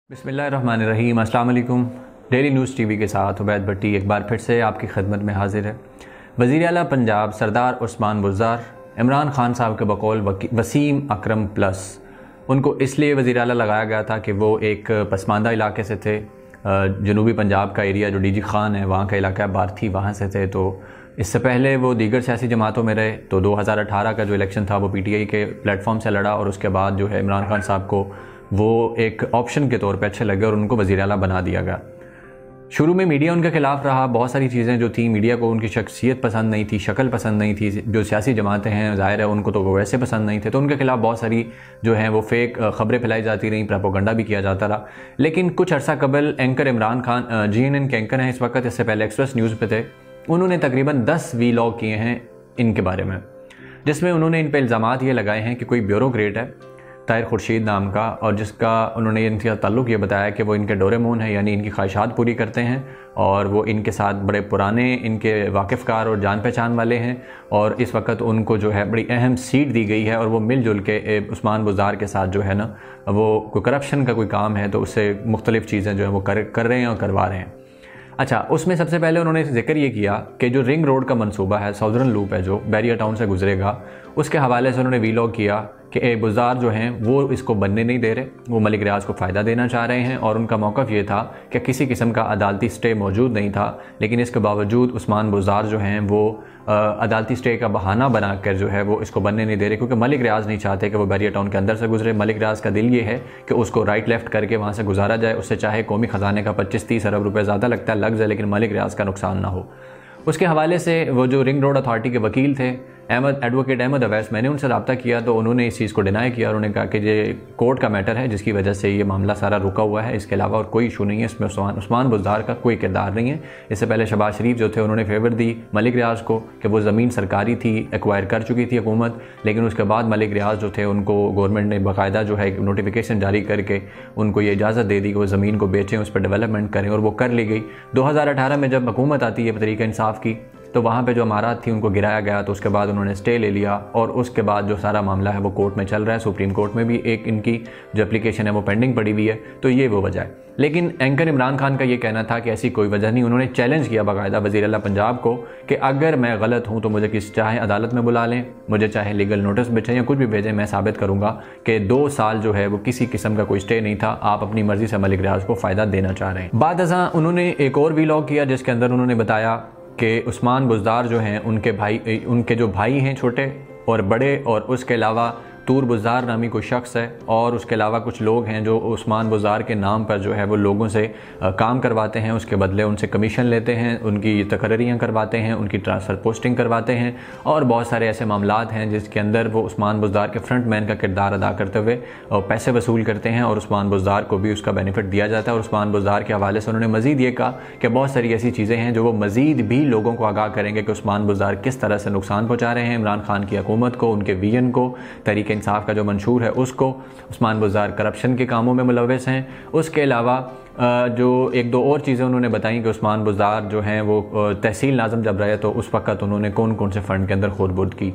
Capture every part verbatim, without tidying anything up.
बिस्मिल्लाहिर्रहमानिर्रहीम। अस्सलाम वालेकुम। डेली न्यूज़ टीवी के साथ उबैद भट्टी एक बार फिर से आपकी खिदमत में हाजिर है। वज़ीर आला पंजाब सरदार उस्मान बुज़दार इमरान खान साहब के बकौल वसीम अकरम प्लस उनको इसलिए वज़ीर आला लगाया गया था कि वो एक पसमानदा इलाके से थे। जनूबी पंजाब का एरिया जो डी जी खान है वहाँ का इलाका बार्थी, वहाँ से थे। तो इससे पहले वो दीगर सियासी जमातों में रहे। तो दो हज़ार अठारह का जो इलेक्शन था वो पी टी आई के प्लेटफॉर्म से लड़ा और उसके बाद जो है इमरान खान साहब को वो एक ऑप्शन के तौर पे अच्छे लगे और उनको वज़ीर आला बना दिया गया। शुरू में मीडिया उनके ख़िलाफ़ रहा, बहुत सारी चीज़ें जो थी मीडिया को उनकी शख्सियत पसंद नहीं थी, शक्ल पसंद नहीं थी। जो सियासी जमातें हैं ज़ाहिर है उनको तो वो वैसे पसंद नहीं थे, तो उनके ख़िलाफ़ बहुत सारी जो हैं वो फेक ख़बरें फैलाई जाती रहीं, प्रोपेगेंडा भी किया जाता रहा। लेकिन कुछ अर्सा कबल anchor Imran Khan G N N के एंकर हैं इस वक्त, इससे पहले एक्सप्रेस न्यूज़ पे थे, उन्होंने तकरीबन दस वी लॉग किए हैं इनके बारे में, जिसमें उन्होंने इन पर इल्ज़ामात ये लगाए हैं कि कोई ब्यूरोक्रेट है ताहिर खुर्शीद नाम का, और जिसका उन्होंने इनका ताल्लुक़ ये बताया कि वो इनके डोरेमोन है, यानी इनकी ख्वाहिशात पूरी करते हैं और वो इनके साथ बड़े पुराने इनके वाकिफ़कार और जान पहचान वाले हैं। और इस वक्त उनको जो है बड़ी अहम सीट दी गई है और वो मिलजुल के उस्मान बुज़दार के साथ जो है ना वो कोई करप्शन का कोई काम है तो उससे मुख्तलिफ़ चीज़ें जो है वो कर कर रहे हैं और करवा रहे हैं। अच्छा, उसमें सबसे पहले उन्होंने जिक्र ये किया कि जो रिंग रोड का मंसूबा है, साउदर्न लूप है जो बैरिया टाउन से गुजरेगा, उसके हवाले से उन्होंने वीलॉग किया कि ए बुज़दार जो हैं वो इसको बनने नहीं दे रहे, वो मलिक रियाज को फ़ायदा देना चाह रहे हैं। और उनका मौक़िफ़ ये था कि किसी किस्म का अदालती स्टे मौजूद नहीं था, लेकिन इसके बावजूद उस्मान बुज़दार जो हैं वो अदालती स्टे का बहाना बनाकर जो है वो इसको बनने नहीं दे रहे, क्योंकि मलिक रियाज नहीं चाहते कि वो बैरिया टाउन के अंदर से गुजरे। मलिक रियाज का दिल ये है कि उसको राइट लेफ़्ट करके वहाँ से गुजारा जाए, उससे चाहे कौमी ख़जाने का पच्चीस तीस अरब रुपये ज़्यादा लगता है लग जाए, लेकिन मलिक रियाज का नुकसान ना हो। उसके हवाले से वो जो रिंग रोड अथॉरिटी के वकील थे अहमद एडवोकेट अहमद अवैस, मैंने उनसे रब्ता किया तो उन्होंने इस चीज़ को डिनाई किया। उन्होंने कहा कि ये कोर्ट का मैटर है जिसकी वजह से ये मामला सारा रुका हुआ है, इसके अलावा और कोई इशू नहीं है, इसमें उस्मान बुज़दार का कोई किरदार नहीं है। इससे पहले शहबाज शरीफ जो थे उन्होंने फेवर दी मलिक रियाज को कि वो ज़मीन सरकारी थी, एक्वायर कर चुकी थी हुकूमत, लेकिन उसके बाद मलिक रियाज जो थे उनको गवर्नमेंट ने बाकायदा जो है एक नोटिफिकेशन जारी करके उनको ये इजाज़त दे दी कि वो ज़मीन को बेचें, उस पर डेवलपमेंट करें, और वो कर ली गई। दो हज़ार अठारह में जब हुकूमत आती है तहरीक इंसाफ की, तो वहाँ पे जो अमारात थी उनको गिराया गया, तो उसके बाद उन्होंने स्टे ले लिया और उसके बाद जो सारा मामला है वो कोर्ट में चल रहा है। सुप्रीम कोर्ट में भी एक इनकी जो एप्लीकेशन है वो पेंडिंग पड़ी हुई है, तो ये वो वजह है। लेकिन एंकर इमरान खान का ये कहना था कि ऐसी कोई वजह नहीं। उन्होंने चैलेंज किया बाकायदा वज़ीर आला पंजाब को कि अगर मैं गलत हूँ तो मुझे किस चाहे अदालत में बुला लें, मुझे चाहे लीगल नोटिस भेजें या कुछ भी भेजें, मैं साबित करूँगा कि दो साल जो है वो किसी किस्म का कोई स्टे नहीं था, आप अपनी मर्ज़ी से मलिक रियाज को फ़ायदा देना चाह रहे हैं। बाद अज़ां उन्होंने एक और वीलॉग किया जिसके अंदर उन्होंने बताया कि उस्मान बुज़दार जो हैं उनके भाई उनके जो भाई हैं छोटे और बड़े, और उसके अलावा तूर बुज़दार नामी कोई शख्स है, और उसके अलावा कुछ लोग हैं जो उस्मान बुज़दार के नाम पर जो है वो लोगों से काम करवाते हैं, उसके बदले उनसे कमीशन लेते हैं, उनकी तकरीरियाँ करवाते हैं, उनकी ट्रांसफ़र पोस्टिंग करवाते हैं, और बहुत सारे ऐसे मामलात हैं जिसके अंदर वो उस्मान बुज़दार के फ्रंट मैन का किरदार अदा करते हुए पैसे वसूल करते हैं और उस्मान बुज़दार को भी उसका बेनिफिट दिया जाता है। और उस्मान बुज़दार के हवाले से उन्होंने मज़ीद ये कहा कि बहुत सारी ऐसी चीज़ें हैं जो वो मज़ीद भी लोगों को आगाह करेंगे कि उस्मान बुज़दार किस तरह से नुकसान पहुँचा रहे हैं इमरान खान की हुकूमत को, उनके विजन को, तहरीक इंसाफ का जो मंशूर है उसको। उस्मान बुज़दार करप्शन के कामों में मुलव्वस हैं। उसके अलावा जो एक दो और चीज़ें उन्होंने बताई कि उस्मान बुज़दार जो हैं वो तहसील नाज़म जब रहे तो उस वक्त उन्होंने कौन कौन से फ़ंड के अंदर खुद बुर्द की।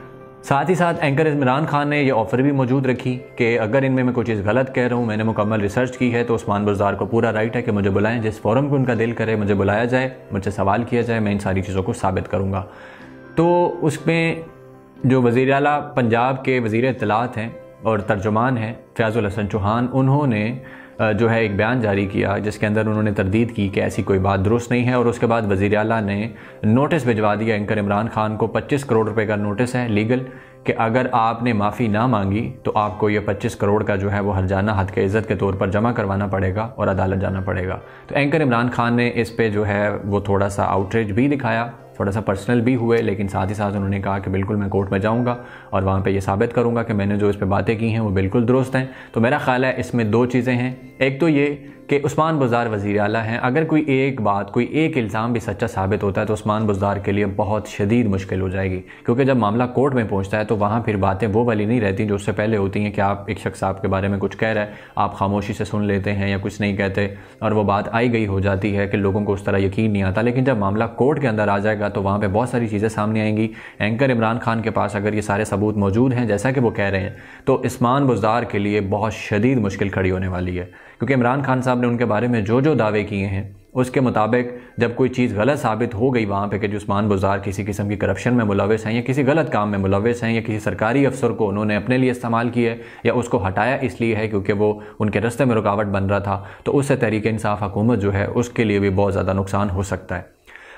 साथ ही साथ एंकर इमरान खान ने ये ऑफ़र भी मौजूद रखी कि अगर इनमें मैं कोई चीज़ गलत कह रहा हूँ, मैंने मुकम्मल रिसर्च की है, तो उस्मान बुज़दार को पूरा राइट है कि मुझे बुलाएं, जिस फोरम को उनका दिल करे मुझे बुलाया जाए, मुझसे सवाल किया जाए, मैं इन सारी चीज़ों को साबित करूँगा। तो उसमें जो वज़ीर आला पंजाब के वज़ीर इत्तलात हैं और तर्जुमान हैं फ़याज़ुल हसन चौहान, उन्होंने जो है एक बयान जारी किया जिसके अंदर उन्होंने तरदीद की कि ऐसी कोई बात दुरुस्त नहीं है। और उसके बाद वज़ीर आला ने नोटिस भिजवा दिया एंकर इमरान खान को, पच्चीस करोड़ रुपए का नोटिस है लीगल, कि अगर आपने माफ़ी ना मांगी तो आपको ये पच्चीस करोड़ का जो है वो हर्जाना हद के इज़्ज़त के तौर पर जमा करवाना पड़ेगा और अदालत जाना पड़ेगा। तो एंकर इमरान खान ने इस पे जो है वो थोड़ा सा आउटरीच भी दिखाया, थोड़ा सा पर्सनल भी हुए, लेकिन साथ ही साथ उन्होंने कहा कि बिल्कुल मैं कोर्ट में जाऊंगा और वहाँ पे ये साबित करूंगा कि मैंने जो इस पे बातें की हैं वो बिल्कुल दुरुस्त हैं। तो मेरा ख्याल है इसमें दो चीज़ें हैं, एक तो ये कि उस्मान बुज़दार वज़ीर आला हैं, अगर कोई एक बात, कोई एक इल्ज़ाम भी सच्चा साबित होता है तो उस्मान बुज़दार के लिए बहुत शदीद मुश्किल हो जाएगी, क्योंकि जब मामला कोर्ट में पहुंचता है तो वहाँ फिर बातें वो वाली नहीं रहती जो उससे पहले होती हैं कि आप एक शख्स आपके बारे में कुछ कह रहा है, आप खामोशी से सुन लेते हैं या कुछ नहीं कहते और वो बात आई गई हो जाती है कि लोगों को उस तरह यकीन नहीं आता। लेकिन जब मामला कोर्ट के अंदर आ जाएगा तो वहाँ पर बहुत सारी चीज़ें सामने आएंगी। एंकर इमरान खान के पास अगर ये सारे सबूत मौजूद हैं जैसा कि वो कह रहे हैं, तो उस्मान बुज़दार के लिए बहुत शदीद मुश्किल खड़ी होने वाली है, क्योंकि इमरान खान साहब ने उनके बारे में जो जो दावे किए हैं उसके मुताबिक जब कोई चीज़ गलत साबित हो गई वहाँ पे कि जो उस्मान बुज़दार किसी किस्म की करप्शन में मुलविस हैं या किसी गलत काम में मुलविस हैं या किसी सरकारी अफसर को उन्होंने अपने लिए इस्तेमाल किया है या उसको हटाया इसलिए है क्योंकि वो उनके रास्ते में रुकावट बन रहा था, तो उससे तहरीक इंसाफ हुकूमत जो है उसके लिए भी बहुत ज़्यादा नुकसान हो सकता है।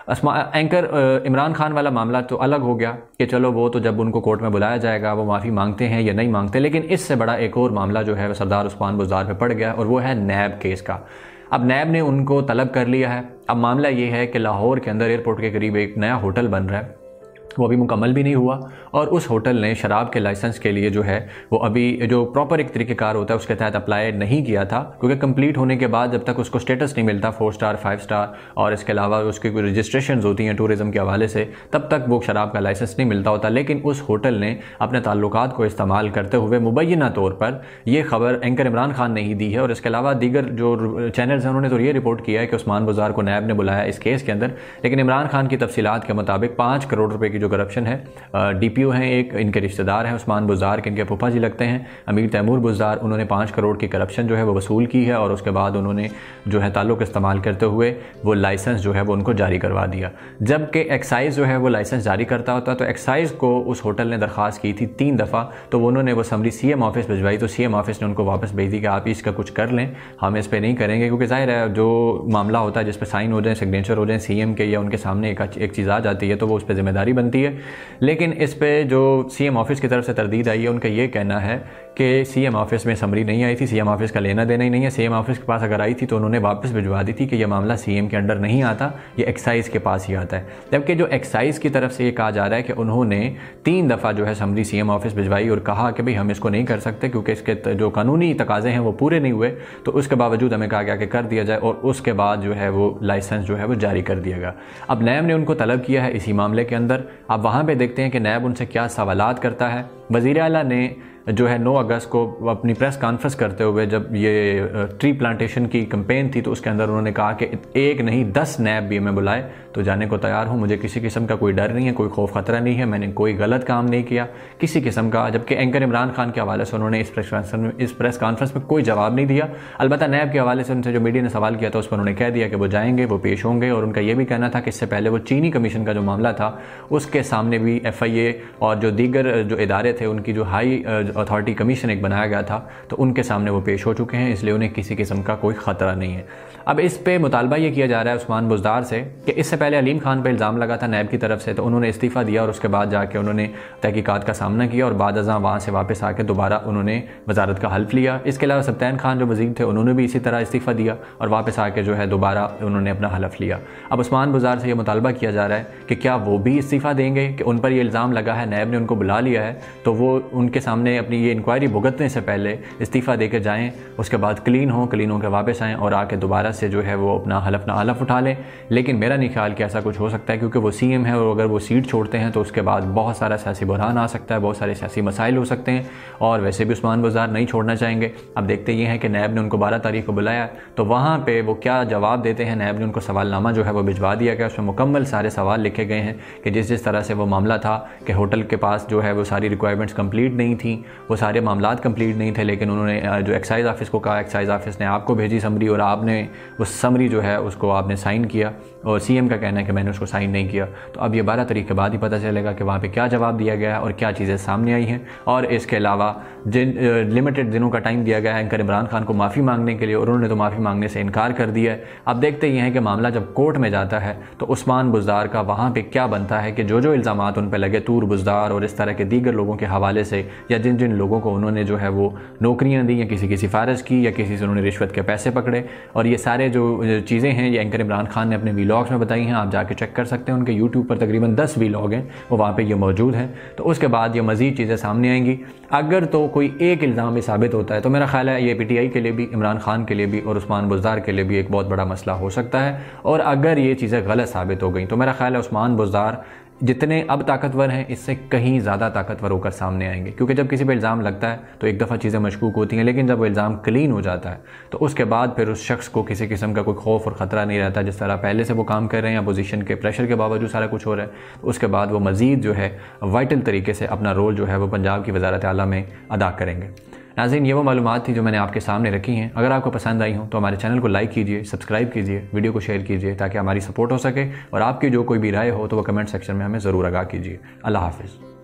एंकर इमरान खान वाला मामला तो अलग हो गया कि चलो वो तो जब उनको कोर्ट में बुलाया जाएगा वो माफ़ी मांगते हैं या नहीं मांगते, लेकिन इससे बड़ा एक और मामला जो है सरदार उस्मान बुज़दार पे पड़ गया और वो है नैब केस का। अब नैब ने उनको तलब कर लिया है। अब मामला ये है कि लाहौर के अंदर एयरपोर्ट के करीब एक नया होटल बन रहा है, वो अभी मुकम्मल भी नहीं हुआ और उस होटल ने शराब के लाइसेंस के लिए जो है वो अभी जो प्रॉपर एक तरीक़ेकार होता है उसके तहत अप्लाई नहीं किया था, क्योंकि कंप्लीट होने के बाद जब तक उसको स्टेटस नहीं मिलता फोर स्टार फाइव स्टार और इसके अलावा उसकी कोई रजिस्ट्रेशन होती हैं टूरिज़म के हवाले से, तब तक वो शराब का लाइसेंस नहीं मिलता होता। लेकिन उस होटल ने अपने ताल्लुकात को इस्तेमाल करते हुए मुबैना तौर पर यह खबर एंकर इमरान खान ने ही दी है और इसके अलावा दीगर जो चैनल्स हैं उन्होंने तो ये रिपोर्ट किया है कि उस्मान बुज़दार को नैब ने बुलाया इस केस के अंदर, लेकिन इमरान खान की तफसीलात के मुताबिक पाँच करोड़ रुपये की जो करप्शन है, डी पी ओ हैं एक, इनके रिश्तेदार हैं उस्मान बुज़दार के, इनके फूफा जी लगते हैं अमीर तैमूर बुज़दार, उन्होंने पाँच करोड़ की करप्शन जो है वो वसूल की है और उसके बाद उन्होंने जो है ताल्लुक़ इस्तेमाल करते हुए वो लाइसेंस जो है वो उनको जारी करवा दिया। जबकि एक्साइज़ जो है वो लाइसेंस जारी करता होता तो एक्साइज़ को उस होटल ने दरख्वास्त की थी तीन दफ़ा, तो उन्होंने वो समरी सी एम ऑफिस भिजवाई, तो सी एम ऑफिस ने उनको वापस भेज दी कि आप इसका कुछ कर लें, हम इस पर नहीं करेंगे, क्योंकि ज़ाहिर है जो मामला होता है जिस पर साइन हो जाए सिग्नेचर हो जाए सी एम के या उनके सामने एक एक चीज़ आ जाती है तो वो उस पर ज़िम्मेदारी बनती है। लेकिन इस पे जो सीएम ऑफिस की तरफ से तरदीद आई है उनका ये कहना है कि सीएम ऑफिस में समरी नहीं आई थी, सीएम ऑफिस का लेना देना ही नहीं है, सीएम ऑफिस के पास अगर आई थी तो उन्होंने वापस भिजवा दी थी कि यह मामला सीएम के अंडर नहीं आता, ये एक्साइज़ के पास ही आता है। जबकि जो एक्साइज़ की तरफ से ये कहा जा रहा है कि उन्होंने तीन दफ़ा जो है समरी सीएम ऑफिस भिजवाई और कहा कि भाई हम इसको नहीं कर सकते क्योंकि इसके जो कानूनी तकाजे हैं वो पूरे नहीं हुए, तो उसके बावजूद हमें कहा गया कि कर दिया जाए और उसके बाद जो है वो लाइसेंस जो है वो जारी कर दिया गया। अब नैब ने उनको तलब किया है इसी मामले के अंदर। अब वहाँ पर देखते हैं कि नैब उनसे क्या सवालात करता है। वज़ीर आला ने जो है नौ अगस्त को अपनी प्रेस कॉन्फ्रेंस करते हुए जब ये ट्री प्लांटेशन की कैंपेन थी तो उसके अंदर उन्होंने कहा कि एक नहीं दस नैब भी मैं बुलाए तो जाने को तैयार हूँ, मुझे किसी किस्म का कोई डर नहीं है, कोई खौफ खतरा नहीं है, मैंने कोई गलत काम नहीं किया किसी किस्म का। जबकि एंकर इमरान खान के हवाले से उन्होंने इस प्रेस कॉन्फ्रेंस में इस प्रेस कॉन्फ्रेंस में कोई जवाब नहीं दिया। अलबत्ता नैब के हवाले से उनसे जो मीडिया ने सवाल किया था उस पर उन्होंने कह दिया कि वो जाएंगे, वो पेश होंगे और उनका ये भी कहना था कि इससे पहले वो चीनी कमीशन का जो मामला था उसके सामने भी एफ आई ए और जो दीगर जो इदारे थे उनकी जो हाई अथॉरिटी कमीशन बनाया गया था तो उनके सामने वो पेश हो चुके हैं, इसलिए उन्हें किसी किस्म का कोई ख़तरा नहीं है। अब इस पे मुतालबा ये किया जा रहा है उस्मान बुज़दार से कि इससे पहले अलीम खान पे इल्ज़ाम लगा था नैब की तरफ से, तो उन्होंने इस्तीफ़ा दिया और उसके बाद जाके उन्होंने तहकीकात का सामना किया और बाद अज़ां वहाँ से वापस आके दोबारा उन्होंने वजारत का हल्फ लिया। इसके अलावा सब्तैन खान जो वज़ीर थे उन्होंने भी इसी तरह इस्तीफ़ा दिया और वापस आके जो है दोबारा उन्होंने अपना हल्फ लिया। अब उस्मान बुज़दार से ये मुतालबा किया जा रहा है कि क्या वो भी इस्तीफ़ा देंगे कि उन पर ये इल्ज़ाम लगा है, नैब ने उनको बुला लिया है तो वो उनके सामने अपनी ये इंक्वायरी भुगतने से पहले इस्तीफ़ा देकर जाएं, उसके बाद क्लीन हों, क्लीन होकर वापस आएँ और आके दोबारा से जो है वो अपना हलफ ना हलफ उठा लें। लेकिन मेरा नहीं ख्याल कि ऐसा कुछ हो सकता है क्योंकि वो सीएम है और अगर वो सीट छोड़ते हैं तो उसके बाद बहुत सारा सियासी बुरहान आ सकता है, बहुत सारे सियासी मसाइल हो सकते हैं और वैसे भी उस्मान बुज़दार नहीं छोड़ना चाहेंगे। अब देखते ये हैं कि नैब ने उनको बारह तारीख को बुलाया तो वहाँ पर वो क्या जवाब देते हैं। नैब ने उनको सवालनामा जो है वो भिजवा दिया गया, उसमें मुकम्मल सारे सवाल लिखे गए हैं कि जिस जिस तरह से वो मामला था कि होटल के पास जो है वो सारी रिक्वायरमेंट्स कंप्लीट नहीं थी, वो सारे मामलात कंप्लीट नहीं थे, लेकिन उन्होंने जो एक्साइज़ ऑफिस को कहा, एक्साइज़ ऑफिस ने आपको भेजी समरी और आपने उस समरी जो है उसको आपने साइन किया और सीएम का कहना है कि मैंने उसको साइन नहीं किया। तो अब ये बारह तारीख के बाद ही पता चलेगा कि वहाँ पे क्या जवाब दिया गया है और क्या चीज़ें सामने आई हैं। और इसके अलावा जिन लिमिटेड दिनों का टाइम दिया गया है एंकर इमरान खान को माफ़ी मांगने के लिए और उन्होंने तो माफ़ी मांगने से इनकार कर दिया है। अब देखते ये हैं कि मामला जब कोर्ट में जाता है तो उस्मान बुज़दार का वहाँ पर क्या बनता है कि जो जो इल्ज़ामात उन पर लगे तूर बुज़दार और इस तरह के दीगर लोगों के हवाले से या जिन जिन लोगों को उन्होंने जो है वो नौकरियाँ दी या किसी की सिफारिश की या किसी से उन्होंने रिश्वत के पैसे पकड़े, और ये सारे जो चीज़ें हैं ये एंकर इमरान खान ने अपने वीलॉग्स में बताई हैं, आप जाके चेक कर सकते हैं। उनके यूट्यूब पर तकरीबन दस वीलॉग हैं वो वहाँ पे ये मौजूद हैं। तो उसके बाद ये मज़ीद चीज़ें सामने आएंगी। अगर तो कोई एक इल्ज़ाम भी साबित होता है तो मेरा ख्याल है ये पी टी आई के लिए भी, इमरान खान के लिए भी और उस्मान बुज़दार के लिए भी एक बहुत बड़ा मसला हो सकता है। और अगर ये चीज़ें गलत साबित हो गई तो मेरा ख्याल है उस्मान बुज़दार जितने अब ताकतवर हैं इससे कहीं ज़्यादा ताकतवर होकर सामने आएंगे, क्योंकि जब किसी पे इल्ज़ाम लगता है तो एक दफ़ा चीज़ें मशकूक होती हैं, लेकिन जब वो इल्ज़ाम क्लीन हो जाता है तो उसके बाद फिर उस शख्स को किसी किस्म का कोई खौफ और ख़तरा नहीं रहता। जिस तरह पहले से वो काम कर रहे हैं, अपोजिशन के प्रेशर के बावजूद सारा कुछ हो रहा है, तो उसके बाद वो मज़ीद जो है वाइटल तरीके से अपना रोल जो है वो पंजाब की वज़ारत आला में अदा करेंगे। नाज़रीन, ये वो मालूमात थी जो मैंने आपके सामने रखी हैं। अगर आपको पसंद आई हो तो हमारे चैनल को लाइक कीजिए, सब्सक्राइब कीजिए, वीडियो को शेयर कीजिए ताकि हमारी सपोर्ट हो सके, और आपकी जो कोई भी राय हो तो वो कमेंट सेक्शन में हमें ज़रूर आगाह कीजिए। अल्लाह हाफ़िज़।